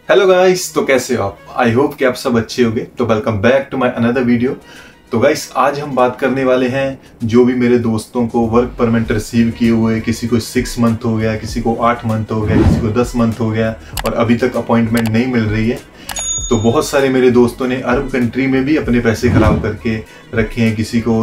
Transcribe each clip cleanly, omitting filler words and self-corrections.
Hello guys, तो कैसे हो आप? आई होप कि आप सब अच्छे होंगे। तो welcome back to my another video. तो गाइस, आज हम बात करने वाले हैं जो भी मेरे दोस्तों को वर्क परमिट रिसीव किए हुए, किसी को 6 मंथ हो गया, किसी को 8 मंथ हो गया, किसी को 10 मंथ हो गया और अभी तक अपॉइंटमेंट नहीं मिल रही है। तो बहुत सारे मेरे दोस्तों ने अरब कंट्री में भी अपने पैसे खराब करके रखे हैं। किसी को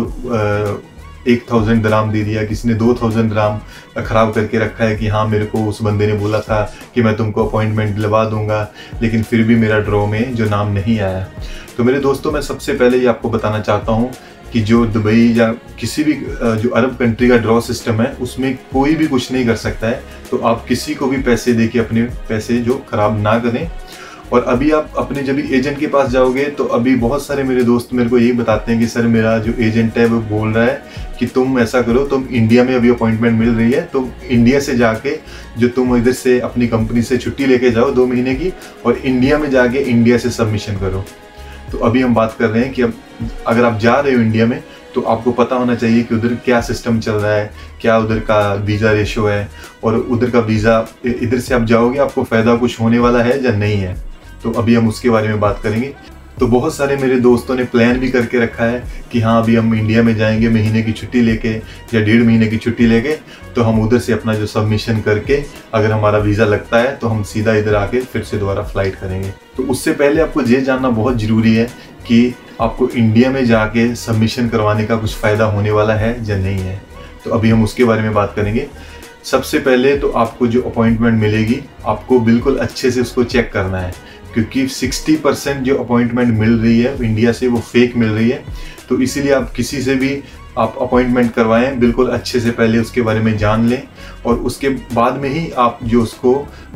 1000 दराम दे दिया, किसी ने 2000 दराम खराब करके रखा है कि हाँ, मेरे को उस बंदे ने बोला था कि मैं तुमको अपॉइंटमेंट दिलवा दूंगा, लेकिन फिर भी मेरा ड्रॉ में जो नाम नहीं आया। तो मेरे दोस्तों, मैं सबसे पहले ये आपको बताना चाहता हूँ कि जो दुबई या किसी भी जो अरब कंट्री का ड्रॉ सिस्टम है, उसमें कोई भी कुछ नहीं कर सकता है। तो आप किसी को भी पैसे दे के अपने पैसे जो खराब ना करें। और अभी आप अपने जब भी एजेंट के पास जाओगे तो अभी बहुत सारे मेरे दोस्त मेरे को यही बताते हैं कि सर, मेरा जो एजेंट है वो बोल रहा है कि तुम ऐसा करो, तुम इंडिया में अभी अपॉइंटमेंट मिल रही है, तुम इंडिया से जाके जो तुम इधर से अपनी कंपनी से छुट्टी लेके जाओ 2 महीने की और इंडिया में जाके इंडिया से सबमिशन करो। तो अभी हम बात कर रहे हैं कि अब अगर आप जा रहे हो इंडिया में तो आपको पता होना चाहिए कि उधर क्या सिस्टम चल रहा है, क्या उधर का वीज़ा रेशो है और उधर का वीज़ा इधर से आप जाओगे आपको फ़ायदा कुछ होने वाला है या नहीं है। तो अभी हम उसके बारे में बात करेंगे। तो बहुत सारे मेरे दोस्तों ने प्लान भी करके रखा है कि हाँ, अभी हम इंडिया में जाएंगे महीने की छुट्टी लेके या 1.5 महीने की छुट्टी लेके, तो हम उधर से अपना जो सबमिशन करके अगर हमारा वीज़ा लगता है तो हम सीधा इधर आके फिर से दोबारा फ्लाइट करेंगे। तो उससे पहले आपको ये जानना बहुत ज़रूरी है कि आपको इंडिया में जाके सबमिशन करवाने का कुछ फ़ायदा होने वाला है या नहीं है। तो अभी हम उसके बारे में बात करेंगे। सबसे पहले तो आपको जो अपॉइंटमेंट मिलेगी, आपको बिल्कुल अच्छे से उसको चेक करना है, क्योंकि 60% जो अपॉइंटमेंट मिल रही है इंडिया से वो फेक मिल रही है। तो इसीलिए आप किसी से भी आप अपॉइंटमेंट करवाएं, बिल्कुल अच्छे से पहले उसके बारे में जान लें और उसके बाद में ही आप जो उसको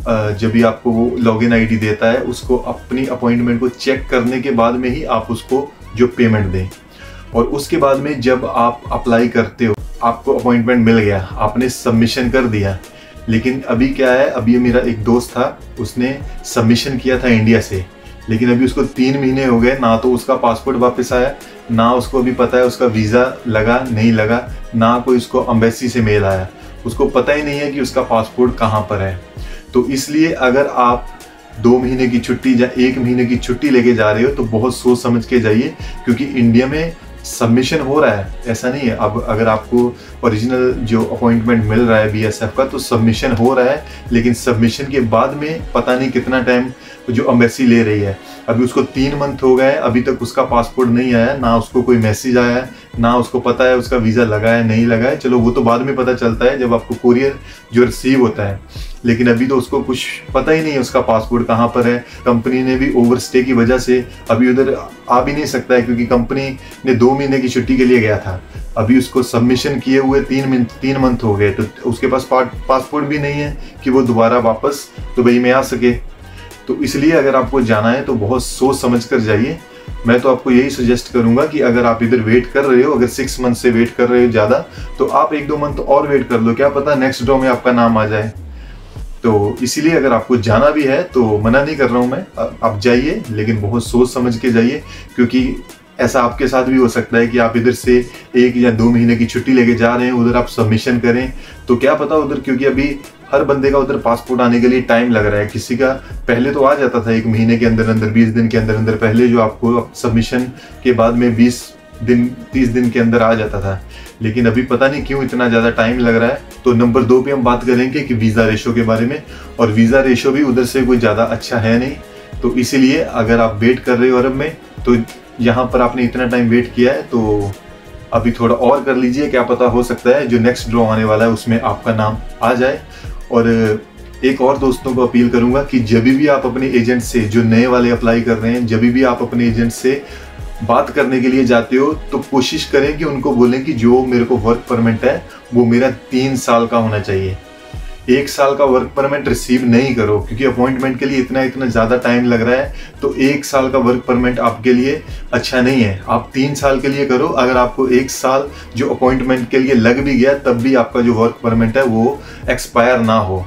जब भी आपको वो लॉगिन आईडी देता है, उसको अपनी अपॉइंटमेंट को चेक करने के बाद में ही आप उसको जो पेमेंट दें। और उसके बाद में जब आप अप्लाई करते हो, आपको अपॉइंटमेंट मिल गया, आपने सबमिशन कर दिया, लेकिन अभी क्या है, अभी मेरा एक दोस्त था, उसने सबमिशन किया था इंडिया से, लेकिन अभी उसको 3 महीने हो गए, ना तो उसका पासपोर्ट वापस आया, ना उसको अभी पता है उसका वीज़ा लगा नहीं लगा, ना कोई उसको एम्बेसी से मेल आया, उसको पता ही नहीं है कि उसका पासपोर्ट कहाँ पर है। तो इसलिए अगर आप 2 महीने की छुट्टी या 1 महीने की छुट्टी लेके जा रहे हो तो बहुत सोच समझ के जाइए, क्योंकि इंडिया में सबमिशन हो रहा है, ऐसा नहीं है। अब अगर आपको ओरिजिनल जो अपॉइंटमेंट मिल रहा है बीएसएफ का, तो सबमिशन हो रहा है, लेकिन सबमिशन के बाद में पता नहीं कितना टाइम जो एम्बेसी ले रही है। अभी उसको 3 मंथ हो गए, अभी तक उसका पासपोर्ट नहीं आया, ना उसको कोई मैसेज आया है, ना उसको पता है उसका वीज़ा लगा है नहीं लगा है। चलो, वो तो बाद में पता चलता है जब आपको कुरियर जो रिसीव होता है, लेकिन अभी तो उसको कुछ पता ही नहीं है उसका पासपोर्ट कहाँ पर है। कंपनी ने भी ओवरस्टे की वजह से अभी उधर आ भी नहीं सकता है, क्योंकि कंपनी ने 2 महीने की छुट्टी के लिए गया था, अभी उसको सबमिशन किए हुए 3 मंथ हो गए, तो उसके पास पासपोर्ट भी नहीं है कि वो दोबारा वापस दुबई में आ सके। तो इसलिए अगर आपको जाना है तो बहुत सोच समझ कर जाइए। मैं तो आपको यही सजेस्ट करूंगा कि अगर आप इधर वेट कर रहे हो, अगर 6 मंथ से वेट कर रहे हो ज़्यादा, तो आप 1-2 मंथ और वेट कर लो, क्या पता नेक्स्ट ड्रॉ में आपका नाम आ जाए। तो इसीलिए अगर आपको जाना भी है तो मना नहीं कर रहा हूँ मैं, आप जाइए, लेकिन बहुत सोच समझ के जाइए, क्योंकि ऐसा आपके साथ भी हो सकता है कि आप इधर से 1 या 2 महीने की छुट्टी लेके जा रहे हैं, उधर आप सबमिशन करें, तो क्या पता उधर, क्योंकि अभी हर बंदे का उधर पासपोर्ट आने के लिए टाइम लग रहा है। किसी का पहले तो आ जाता था 1 महीने के अंदर अंदर, 20 दिन के अंदर अंदर, पहले जो आपको सबमिशन के बाद में 20 दिन 30 दिन के अंदर आ जाता था, लेकिन अभी पता नहीं क्यों इतना ज़्यादा टाइम लग रहा है। तो नंबर 2 पे हम बात करेंगे कि वीज़ा रेशो के बारे में, और वीज़ा रेशो भी उधर से कोई ज़्यादा अच्छा है नहीं। तो इसीलिए अगर आप वेट कर रहे हो अरब में, तो यहाँ पर आपने इतना टाइम वेट किया है तो अभी थोड़ा और कर लीजिए, क्या पता हो सकता है जो नेक्स्ट ड्रॉ आने वाला है उसमें आपका नाम आ जाए। और एक और दोस्तों को अपील करूंगा कि जब भी आप अपने एजेंट से, जो नए वाले अप्लाई कर रहे हैं, जब भी आप अपने एजेंट से बात करने के लिए जाते हो तो कोशिश करें कि उनको बोलें कि जो मेरे को वर्क परमिट है वो मेरा 3 साल का होना चाहिए। 1 साल का वर्क परमिट रिसीव नहीं करो, क्योंकि अपॉइंटमेंट के लिए इतना ज़्यादा टाइम लग रहा है। तो 1 साल का वर्क परमिट आपके लिए अच्छा नहीं है, आप 3 साल के लिए करो। अगर आपको 1 साल जो अपॉइंटमेंट के लिए लग भी गया, तब भी आपका जो वर्क परमिट है वो एक्सपायर ना हो।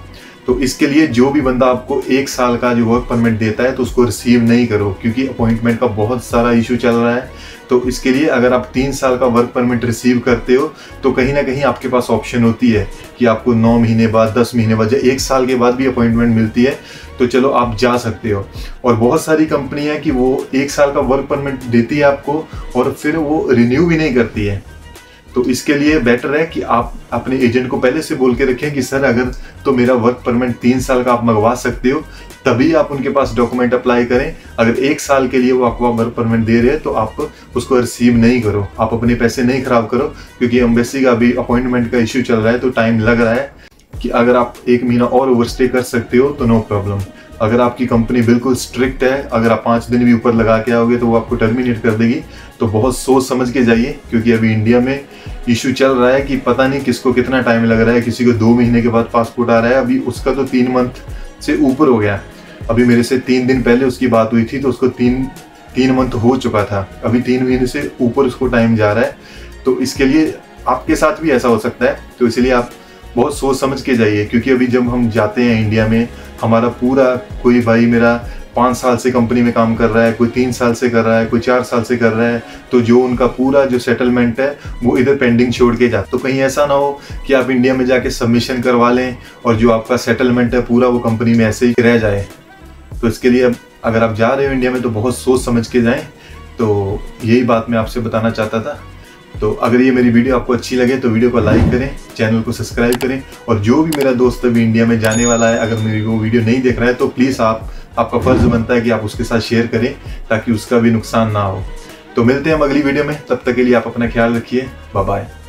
तो इसके लिए जो भी बंदा आपको 1 साल का जो वर्क परमिट देता है तो उसको रिसीव नहीं करो, क्योंकि अपॉइंटमेंट का बहुत सारा इशू चल रहा है। तो इसके लिए अगर आप 3 साल का वर्क परमिट रिसीव करते हो तो कहीं ना कहीं आपके पास ऑप्शन होती है कि आपको 9 महीने बाद, 10 महीने बाद या 1 साल के बाद भी अपॉइंटमेंट मिलती है, तो चलो आप जा सकते हो। और बहुत सारी कंपनी है कि वो 1 साल का वर्क परमिट देती है आपको और फिर वो रिन्यू भी नहीं करती है। तो इसके लिए बेटर है कि आप अपने एजेंट को पहले से बोल के रखें कि सर अगर तो मेरा वर्क परमिट 3 साल का आप मंगवा सकते हो, तभी आप उनके पास डॉक्यूमेंट अप्लाई करें। अगर 1 साल के लिए वो आपको वर्क परमिट दे रहे हैं तो आप उसको रिसीव नहीं करो, आप अपने पैसे नहीं खराब करो, क्योंकि एम्बेसी का अभी अपॉइंटमेंट का इश्यू चल रहा है तो टाइम लग रहा है। कि अगर आप 1 महीना और ओवरस्टे कर सकते हो तो नो प्रॉब्लम। अगर आपकी कंपनी बिल्कुल स्ट्रिक्ट है, अगर आप 5 दिन भी ऊपर लगा के आओगे तो वो आपको टर्मिनेट कर देगी। तो बहुत सोच समझ के जाइए, क्योंकि अभी इंडिया में इशू चल रहा है कि पता नहीं किसको कितना टाइम लग रहा है। किसी को 2 महीने के बाद पासपोर्ट आ रहा है, अभी उसका तो 3 मंथ से ऊपर हो गया। अभी मेरे से 3 दिन पहले उसकी बात हुई थी तो उसको 3 मंथ हो चुका था, अभी 3 महीने से ऊपर उसको टाइम जा रहा है। तो इसके लिए आपके साथ भी ऐसा हो सकता है, तो इसलिए आप बहुत सोच समझ के जाइए। क्योंकि अभी जब हम जाते हैं इंडिया में, हमारा पूरा, कोई भाई मेरा 5 साल से कंपनी में काम कर रहा है, कोई 3 साल से कर रहा है, कोई 4 साल से कर रहा है, तो जो उनका पूरा जो सेटलमेंट है वो इधर पेंडिंग छोड़ के जाते। तो कहीं ऐसा ना हो कि आप इंडिया में जाके सबमिशन करवा लें और जो आपका सेटलमेंट है पूरा वो कंपनी में ऐसे ही रह जाए। तो इसके लिए अगर आप जा रहे हो इंडिया में तो बहुत सोच समझ के जाएं। तो यही बात मैं आपसे बताना चाहता था। तो अगर ये मेरी वीडियो आपको अच्छी लगे तो वीडियो को लाइक करें, चैनल को सब्सक्राइब करें, और जो भी मेरा दोस्त अभी इंडिया में जाने वाला है, अगर मेरी वो वीडियो नहीं देख रहा है तो प्लीज़ आपका फर्ज बनता है कि आप उसके साथ शेयर करें ताकि उसका भी नुकसान ना हो। तो मिलते हैं हम अगली वीडियो में, तब तक के लिए आप अपना ख्याल रखिए। Bye bye.